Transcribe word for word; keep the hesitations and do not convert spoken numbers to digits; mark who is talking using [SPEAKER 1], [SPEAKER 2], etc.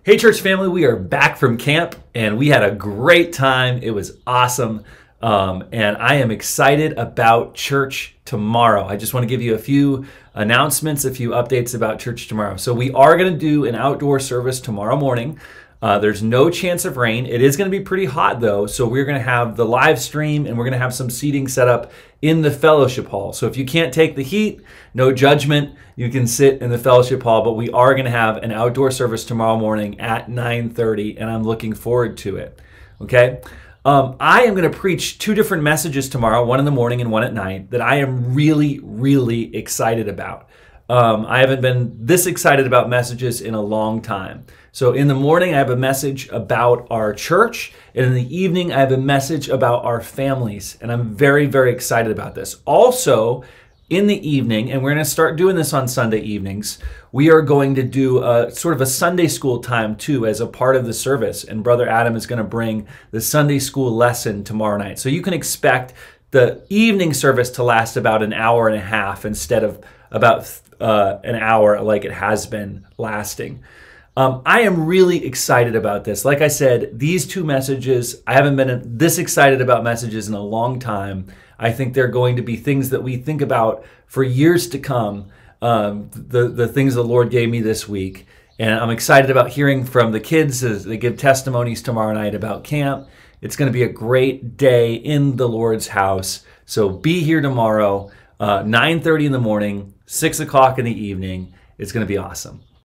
[SPEAKER 1] Hey church family, we are back from camp and we had a great time. It was awesome. Um, and I am excited about church tomorrow. I just want to give you a few announcements, a few updates about church tomorrow. So we are going to do an outdoor service tomorrow morning. Uh, there's no chance of rain. It is going to be pretty hot though. So we're going to have the live stream and we're going to have some seating set up in the fellowship hall. So if you can't take the heat, no judgment, you can sit in the fellowship hall, but we are going to have an outdoor service tomorrow morning at nine thirty and I'm looking forward to it. Okay. Um, I am going to preach two different messages tomorrow, one in the morning and one at night, that I am really, really excited about. Um, I haven't been this excited about messages in a long time. So in the morning, I have a message about our church, and in the evening, I have a message about our families, and I'm very, very excited about this. Also, in the evening, and we're going to start doing this on Sunday evenings, we are going to do a sort of a Sunday school time too as a part of the service, and Brother Adam is going to bring the Sunday school lesson tomorrow night. So you can expect the evening service to last about an hour and a half instead of about uh, an hour like it has been lasting. Um, I am really excited about this. Like I said, these two messages, I haven't been this excited about messages in a long time. I think they're going to be things that we think about for years to come, um, the, the things the Lord gave me this week. And I'm excited about hearing from the kids as they give testimonies tomorrow night about camp. It's going to be a great day in the Lord's house. So be here tomorrow, uh, nine thirty in the morning, six o'clock in the evening. It's going to be awesome.